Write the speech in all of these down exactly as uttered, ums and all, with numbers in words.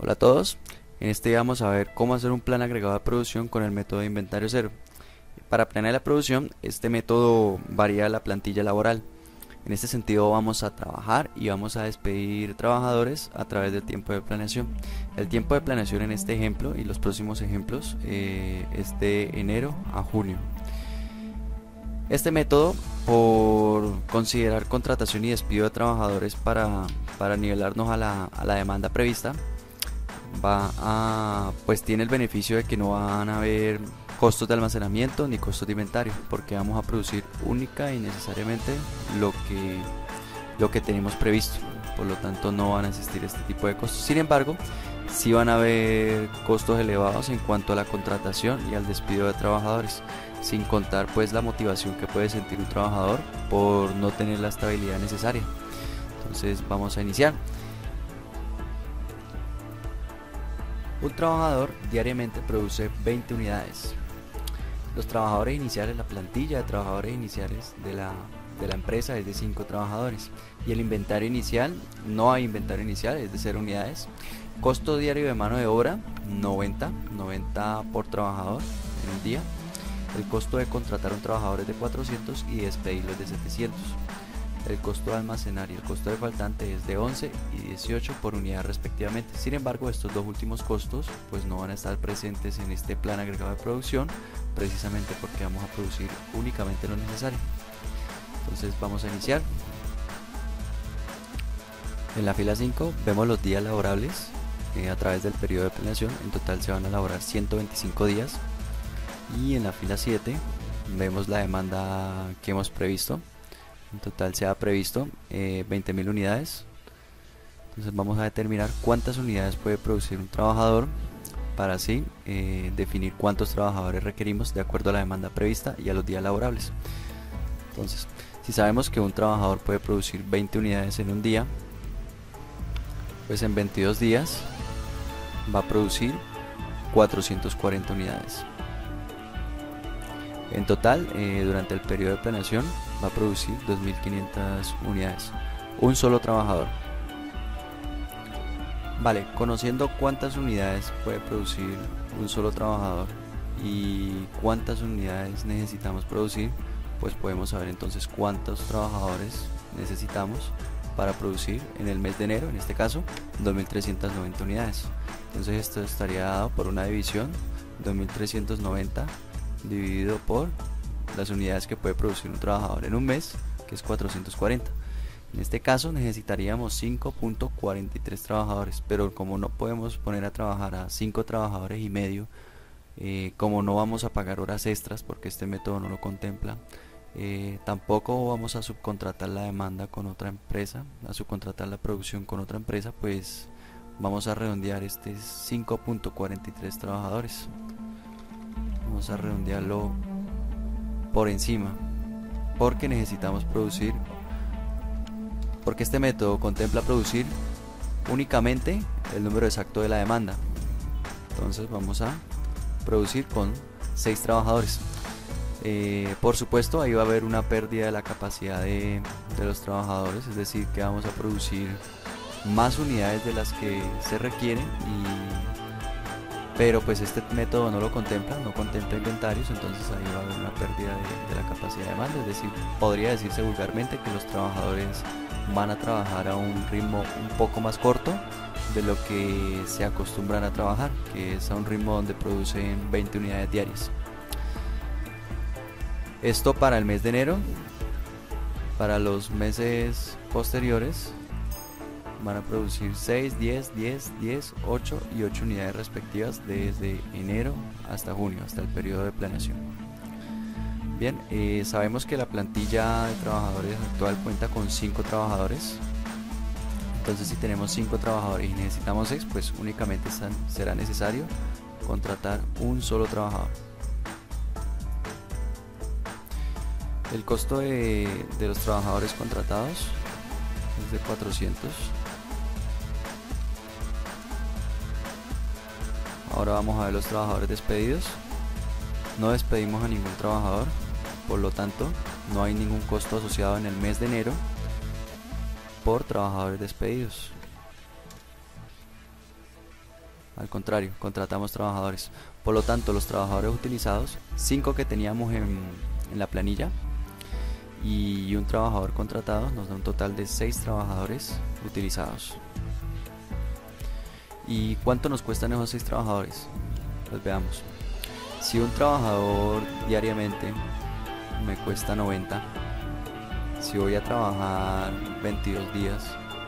Hola a todos, en este día vamos a ver cómo hacer un plan agregado de producción con el método de inventario cero. Para planear la producción, este método varía la plantilla laboral. En este sentido vamos a trabajar y vamos a despedir trabajadores a través del tiempo de planeación. El tiempo de planeación en este ejemplo y los próximos ejemplos eh, es de enero a junio. Este método, por considerar contratación y despido de trabajadores para, para nivelarnos a la, a la demanda prevista, va a, pues tiene el beneficio de que no van a haber costos de almacenamiento ni costos de inventario, porque vamos a producir única y necesariamente lo que, lo que tenemos previsto. Por lo tanto, no van a existir este tipo de costos. Sin embargo, sí van a haber costos elevados en cuanto a la contratación y al despido de trabajadores, sin contar pues la motivación que puede sentir un trabajador por no tener la estabilidad necesaria. Entonces vamos a iniciar. Un trabajador diariamente produce veinte unidades. Los trabajadores iniciales, la plantilla de trabajadores iniciales de la, de la empresa es de cinco trabajadores. Y el inventario inicial, no hay inventario inicial, es de cero unidades. Costo diario de mano de obra, noventa, noventa por trabajador en un día. El costo de contratar a un trabajador es de cuatrocientos y despedirlo es de setecientos. El costo de almacenar y el costo de faltante es de once y dieciocho por unidad respectivamente. Sin embargo, estos dos últimos costos pues no van a estar presentes en este plan agregado de producción, precisamente porque vamos a producir únicamente lo necesario. Entonces vamos a iniciar. En la fila cinco vemos los días laborables eh, a través del periodo de planeación. En total se van a elaborar ciento veinticinco días. Y en la fila siete vemos la demanda que hemos previsto. En total se ha previsto eh, veinte mil unidades. Entonces vamos a determinar cuántas unidades puede producir un trabajador para así eh, definir cuántos trabajadores requerimos de acuerdo a la demanda prevista y a los días laborables. Entonces, si sabemos que un trabajador puede producir veinte unidades en un día, pues en veintidós días va a producir cuatrocientas cuarenta unidades. En total, eh, durante el periodo de planeación va a producir dos mil quinientas unidades, un solo trabajador. Vale, conociendo cuántas unidades puede producir un solo trabajador y cuántas unidades necesitamos producir, pues podemos saber entonces cuántos trabajadores necesitamos para producir en el mes de enero, en este caso, dos mil trescientas noventa unidades. Entonces esto estaría dado por una división, dos mil trescientos noventa dividido por las unidades que puede producir un trabajador en un mes, que es cuatrocientos cuarenta. En este caso necesitaríamos cinco punto cuarenta y tres trabajadores, pero como no podemos poner a trabajar a cinco trabajadores y medio, eh, como no vamos a pagar horas extras porque este método no lo contempla, eh, tampoco vamos a subcontratar la demanda con otra empresa, a subcontratar la producción con otra empresa, pues vamos a redondear este cinco punto cuarenta y tres trabajadores. Vamos a redondearlo por encima porque necesitamos producir, porque este método contempla producir únicamente el número exacto de la demanda. Entonces vamos a producir con seis trabajadores. Eh, por supuesto, ahí va a haber una pérdida de la capacidad de, de los trabajadores, es decir, que vamos a producir más unidades de las que se requieren, y pero pues este método no lo contempla, no contempla inventarios, entonces ahí va a haber una pérdida de, de la capacidad de demanda. Es decir, podría decirse vulgarmente que los trabajadores van a trabajar a un ritmo un poco más corto de lo que se acostumbran a trabajar, que es a un ritmo donde producen veinte unidades diarias. Esto para el mes de enero. Para los meses posteriores van a producir seis, diez, diez, diez, ocho y ocho unidades respectivas desde enero hasta junio, hasta el periodo de planeación. Bien, eh, sabemos que la plantilla de trabajadores actual cuenta con cinco trabajadores. Entonces, si tenemos cinco trabajadores y necesitamos seis, pues únicamente será necesario contratar un solo trabajador. El costo de, de los trabajadores contratados es de cuatrocientos. Ahora vamos a ver los trabajadores despedidos. No despedimos a ningún trabajador, por lo tanto no hay ningún costo asociado en el mes de enero por trabajadores despedidos. al contrario, contratamos trabajadores. Por lo tanto, los trabajadores utilizados, cinco que teníamos en, en la planilla y un trabajador contratado, nos da un total de seis trabajadores utilizados. ¿Y cuánto nos cuestan esos seis trabajadores? Pues veamos. Si un trabajador diariamente me cuesta noventa, si voy a trabajar veintidós días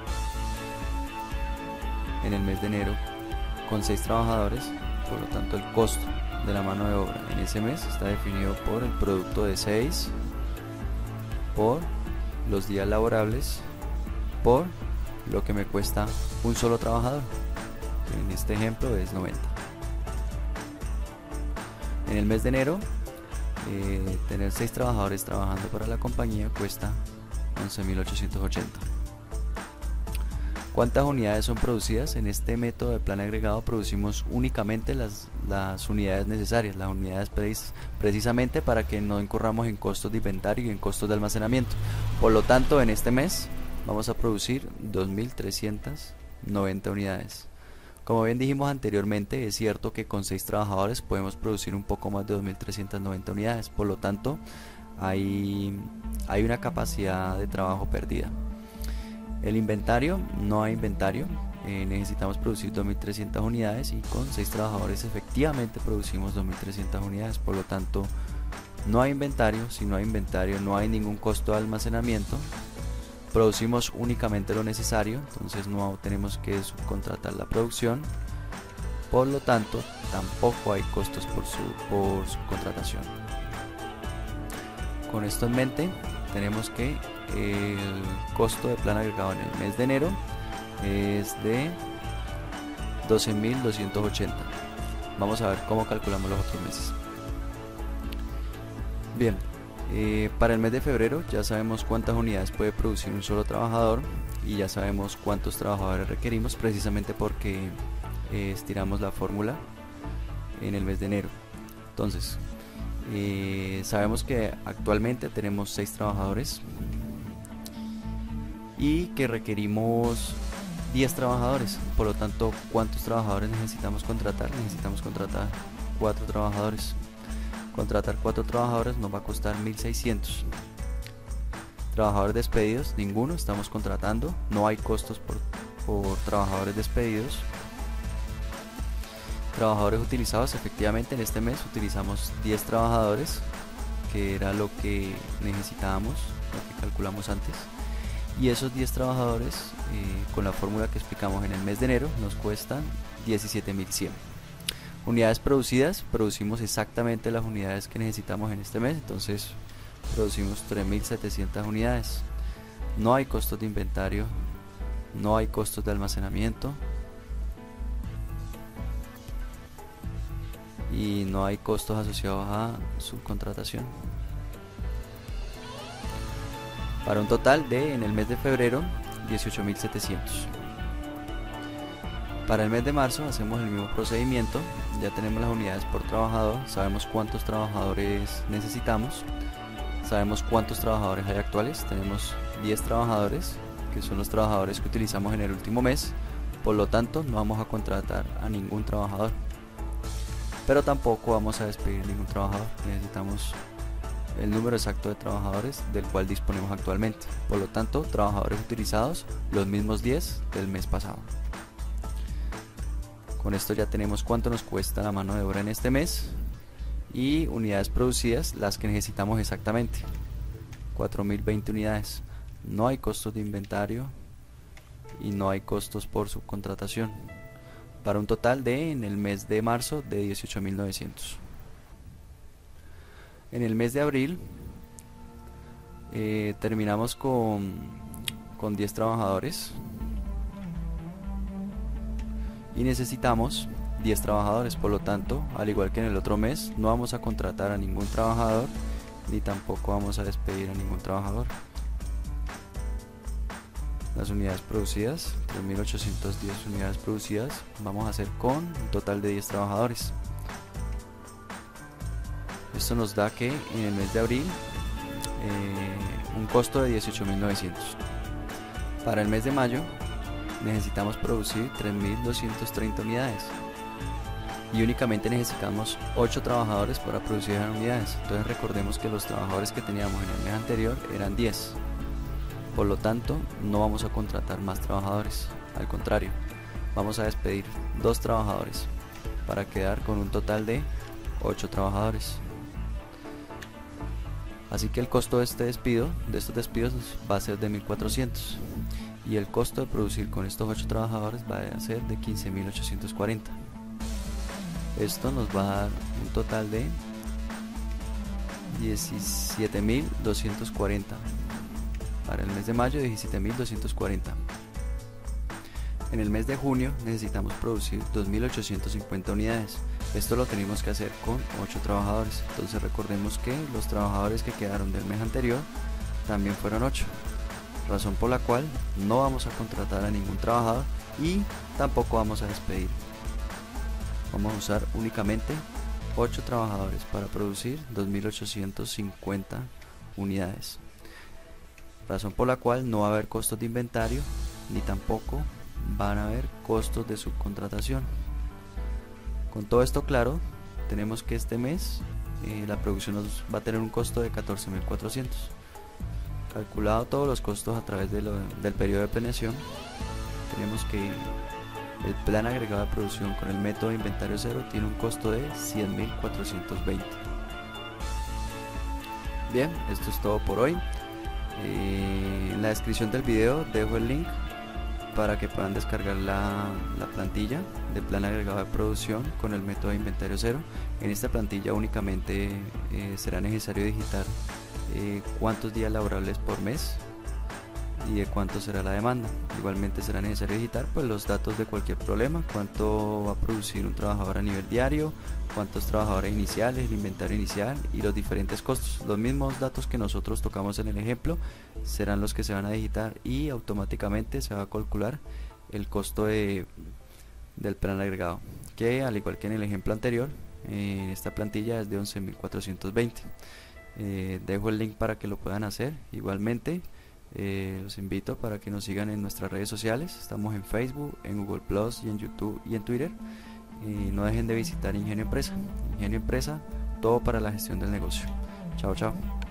en el mes de enero con seis trabajadores, por lo tanto el costo de la mano de obra en ese mes está definido por el producto de seis por los días laborables por lo que me cuesta un solo trabajador, que en este ejemplo es noventa. En el mes de enero, eh, tener seis trabajadores trabajando para la compañía cuesta once mil ochocientos ochenta. ¿Cuántas unidades son producidas? En este método de plan agregado producimos únicamente las, las unidades necesarias, las unidades precis precisamente para que no incurramos en costos de inventario y en costos de almacenamiento. Por lo tanto, en este mes vamos a producir dos mil trescientas noventa unidades. Como bien dijimos anteriormente, es cierto que con seis trabajadores podemos producir un poco más de dos mil trescientas noventa unidades, por lo tanto hay, hay una capacidad de trabajo perdida. El inventario, no hay inventario, eh, necesitamos producir dos mil trescientas unidades y con seis trabajadores efectivamente producimos dos mil trescientas unidades, por lo tanto no hay inventario. Si no hay inventario no hay ningún costo de almacenamiento, producimos únicamente lo necesario, entonces no tenemos que subcontratar la producción, por lo tanto tampoco hay costos por su por subcontratación. Con esto en mente, tenemos que el costo de plan agregado en el mes de enero es de doce mil doscientos ochenta. Vamos a ver cómo calculamos los otros meses. Bien, eh, para el mes de febrero ya sabemos cuántas unidades puede producir un solo trabajador y ya sabemos cuántos trabajadores requerimos, precisamente porque eh, estiramos la fórmula en el mes de enero. Entonces, eh, sabemos que actualmente tenemos seis trabajadores y que requerimos diez trabajadores. Por lo tanto, ¿cuántos trabajadores necesitamos contratar? Necesitamos contratar cuatro trabajadores. Contratar cuatro trabajadores nos va a costar mil seiscientos. Trabajadores despedidos, ninguno, estamos contratando, no hay costos por, por trabajadores despedidos. Trabajadores utilizados, efectivamente en este mes utilizamos diez trabajadores, que era lo que necesitábamos, lo que calculamos antes. Y esos diez trabajadores, eh, con la fórmula que explicamos en el mes de enero, nos cuestan diecisiete mil cien. Unidades producidas, producimos exactamente las unidades que necesitamos en este mes, entonces producimos tres mil setecientas unidades. No hay costos de inventario, no hay costos de almacenamiento y no hay costos asociados a subcontratación, para un total de, en el mes de febrero, dieciocho mil setecientos. Para el mes de marzo hacemos el mismo procedimiento, ya tenemos las unidades por trabajador, sabemos cuántos trabajadores necesitamos, sabemos cuántos trabajadores hay actuales, tenemos diez trabajadores, que son los trabajadores que utilizamos en el último mes, por lo tanto no vamos a contratar a ningún trabajador, pero tampoco vamos a despedir ningún trabajador, necesitamos el número exacto de trabajadores del cual disponemos actualmente, por lo tanto trabajadores utilizados los mismos diez del mes pasado. Con esto ya tenemos cuánto nos cuesta la mano de obra en este mes y unidades producidas, las que necesitamos exactamente, cuatro mil veinte unidades. No hay costos de inventario y no hay costos por subcontratación, para un total de, en el mes de marzo, de dieciocho mil novecientos. En el mes de abril eh, terminamos con, con diez trabajadores y necesitamos diez trabajadores, por lo tanto, al igual que en el otro mes, no vamos a contratar a ningún trabajador ni tampoco vamos a despedir a ningún trabajador. Las unidades producidas, tres mil ochocientas diez unidades producidas, vamos a hacer con un total de diez trabajadores. Esto nos da que en el mes de abril eh, un costo de dieciocho mil novecientos. Para el mes de mayo necesitamos producir tres mil doscientas treinta unidades. y únicamente necesitamos ocho trabajadores para producir esas unidades. Entonces recordemos que los trabajadores que teníamos en el mes anterior eran diez. Por lo tanto, no vamos a contratar más trabajadores, al contrario, vamos a despedir dos trabajadores para quedar con un total de ocho trabajadores. Así que el costo de este despido, de estos despidos, va a ser de mil cuatrocientos, y el costo de producir con estos ocho trabajadores va a ser de quince mil ochocientos cuarenta. Esto nos va a dar un total de diecisiete mil doscientos cuarenta. Para el mes de mayo, diecisiete mil doscientos cuarenta. En el mes de junio necesitamos producir dos mil ochocientos cincuenta unidades. Esto lo tenemos que hacer con ocho trabajadores. Entonces recordemos que los trabajadores que quedaron del mes anterior también fueron ocho. Razón por la cual no vamos a contratar a ningún trabajador y tampoco vamos a despedir. Vamos a usar únicamente ocho trabajadores para producir dos mil ochocientos cincuenta unidades. Razón por la cual no va a haber costos de inventario ni tampoco van a haber costos de subcontratación. Con todo esto claro, tenemos que este mes eh, la producción nos va a tener un costo de catorce mil cuatrocientos. Calculado todos los costos a través de lo, del periodo de planeación, tenemos que el plan agregado de producción con el método de inventario cero tiene un costo de cien mil cuatrocientos veinte. Bien, esto es todo por hoy. Eh, en la descripción del video dejo el link para que puedan descargar la, la plantilla de plan agregado de producción con el método de inventario cero. En esta plantilla únicamente eh, será necesario digitar eh, cuántos días laborables por mes y de cuánto será la demanda. Igualmente será necesario digitar pues los datos de cualquier problema, cuánto va a producir un trabajador a nivel diario, cuántos trabajadores iniciales, el inventario inicial y los diferentes costos. Los mismos datos que nosotros tocamos en el ejemplo serán los que se van a digitar y automáticamente se va a calcular el costo de, del plan agregado, que al igual que en el ejemplo anterior, eh, esta plantilla es de once mil cuatrocientos veinte. Eh, dejo el link para que lo puedan hacer. Igualmente Eh, los invito para que nos sigan en nuestras redes sociales. Estamos en Facebook, en Google Plus y en YouTube y en Twitter. Y no dejen de visitar Ingenio Empresa. Ingenio Empresa, todo para la gestión del negocio. Chao, chao.